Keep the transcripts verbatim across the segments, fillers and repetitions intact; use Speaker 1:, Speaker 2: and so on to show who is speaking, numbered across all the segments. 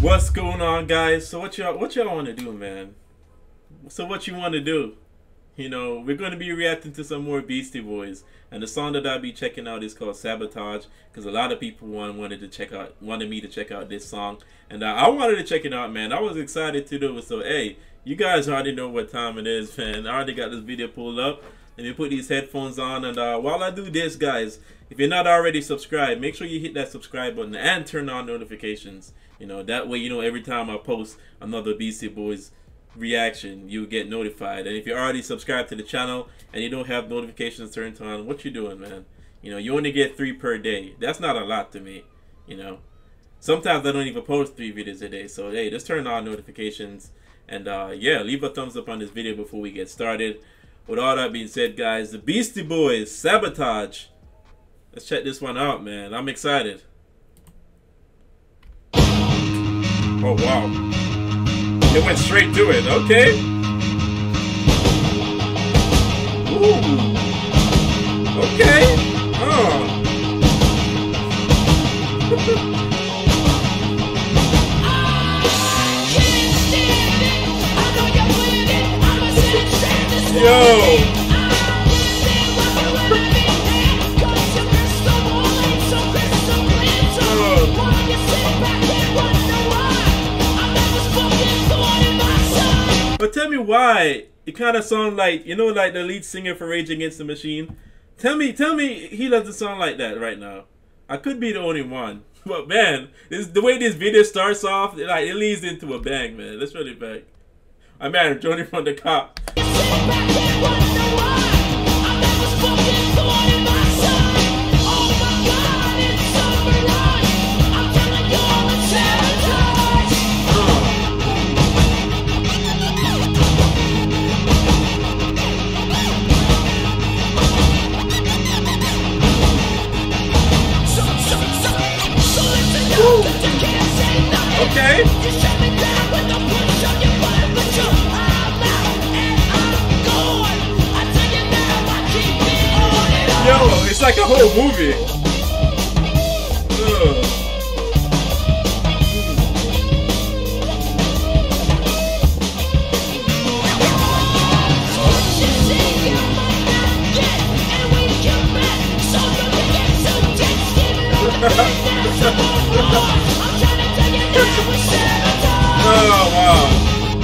Speaker 1: What's going on, guys? So what y'all what y'all want to do, man? So what you want to do? You know, we're going to be reacting to some more Beastie Boys, and the song that I'll be checking out is called Sabotage, because a lot of people want, wanted to check out wanted me to check out this song, and uh, I wanted to check it out, man. I was excited to do it. So hey, you guys already know what time it is, man. I already got this video pulled up. Let me put these headphones on, and uh, while I do this, guys, if you're not already subscribed, make sure you hit that subscribe button and turn on notifications. You know, that way, you know, every time I post another Beastie Boys reaction, you get notified. And if you're already subscribed to the channel and you don't have notifications turned on, what you doing, man? You know, you only get three per day. That's not a lot to me, you know. Sometimes I don't even post three videos a day. So, hey, just turn on notifications. And, uh, yeah, leave a thumbs up on this video before we get started. With all that being said, guys, the Beastie Boys, Sabotage. Let's check this one out, man. I'm excited. Oh, wow. It went straight to it. Okay. Ooh. Okay. Oh. Yo. But tell me why it kind of sounds like, you know, like the lead singer for Rage Against the Machine. Tell me, tell me he doesn't sound like that right now. I could be the only one. But man, this, the way this video starts off, it, like, it leads into a bang, man. Let's run it back. I'm mad at Johnny from the Cop. Okay. Yo, it's like a whole movie. Ugh. Oh, wow.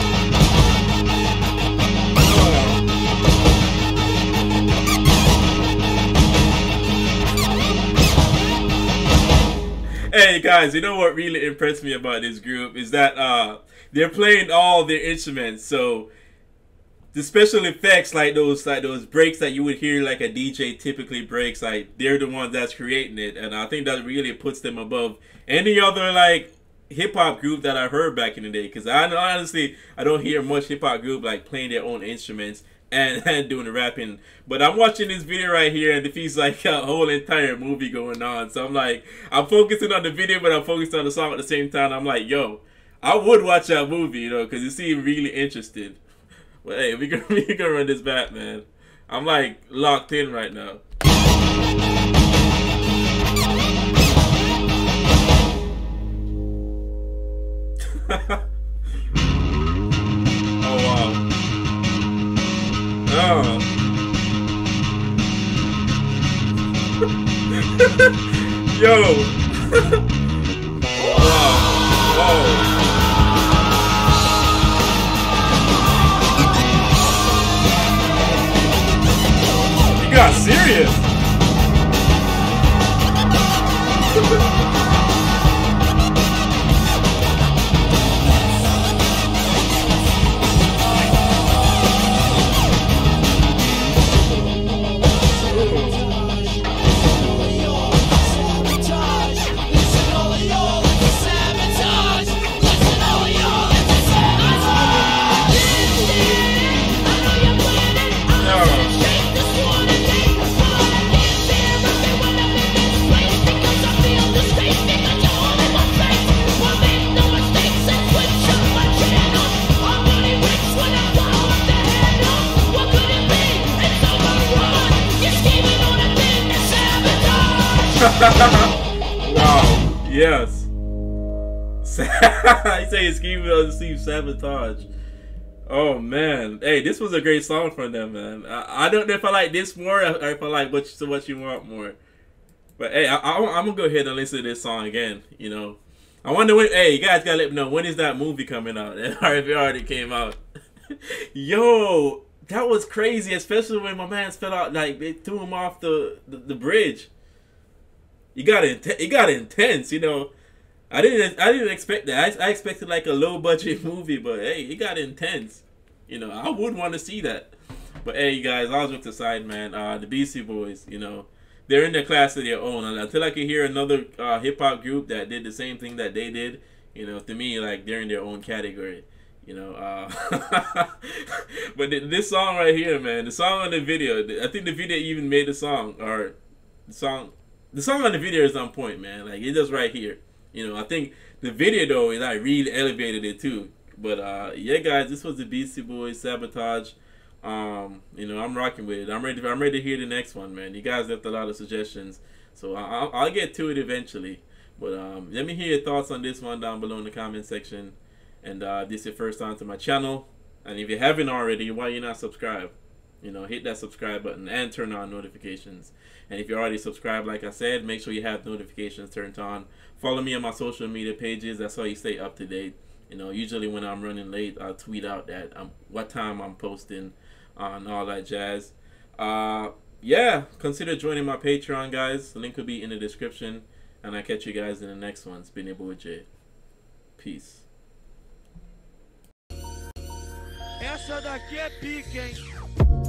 Speaker 1: Hey guys, you know what really impressed me about this group is that uh, they're playing all their instruments. So the special effects, like those like those breaks that you would hear like a D J typically breaks, like they're the ones that's creating it, and I think that really puts them above any other like hip hop group that I heard back in the day. Because I honestly I don't hear much hip hop group like playing their own instruments and, and doing the rapping. But I'm watching this video right here, and it feels like a whole entire movie going on. So I'm like, I'm focusing on the video, but I'm focused on the song at the same time. I'm like, yo, I would watch that movie, you know, because you seem really interested. But hey, we gonna we gonna run this back, man. I'm like locked in right now. Oh wow. Oh. Yo. Wow. Whoa. Got serious. Wow. Yes. He say screaming on the sleeve, Sabotage. Oh man, hey, this was a great song from them, man. I, I don't know if I like this more or if I like what so what you want more. But hey, I, I, I'm gonna go ahead and listen to this song again. You know, I wonder when. Hey, you guys gotta let me know, when is that movie coming out? Or if it already came out. Yo, that was crazy, especially when my man fell out. Like they threw him off the the, the bridge. You got it. It got intense. You know, I didn't. I didn't expect that. I, I expected like a low budget movie, but hey, it got intense. You know, I would want to see that. But hey, you guys, all jokes aside, man. Uh, the Beastie Boys. You know. They're in their class of their own. And until I can hear another uh, hip hop group that did the same thing that they did, you know, to me, like, they're in their own category. You know, uh, but this song right here, man, the song on the video, I think the video even made the song, or the song, the song on the video is on point, man. Like, it's just right here. You know, I think the video though is like really elevated it too. But uh, yeah, guys, this was the Beastie Boys, Sabotage. Um, you know, I'm rocking with it. I'm ready. I'm ready to hear the next one, man. You guys left a lot of suggestions, so I'll, I'll get to it eventually. But um, let me hear your thoughts on this one down below in the comment section. And uh, this is your first time to my channel, and if you haven't already, why you not subscribed? You know, hit that subscribe button and turn on notifications. And if you're already subscribed, like I said, make sure you have notifications turned on. Follow me on my social media pages. That's how you stay up to date. You know, usually when I'm running late, I'll tweet out that um, what time I'm posting uh, and all that jazz. Uh, yeah, consider joining my Patreon, guys. The link will be in the description. And I'll catch you guys in the next one. It's been your boy Jay. Peace.
Speaker 2: Essa daqui é pica, hein?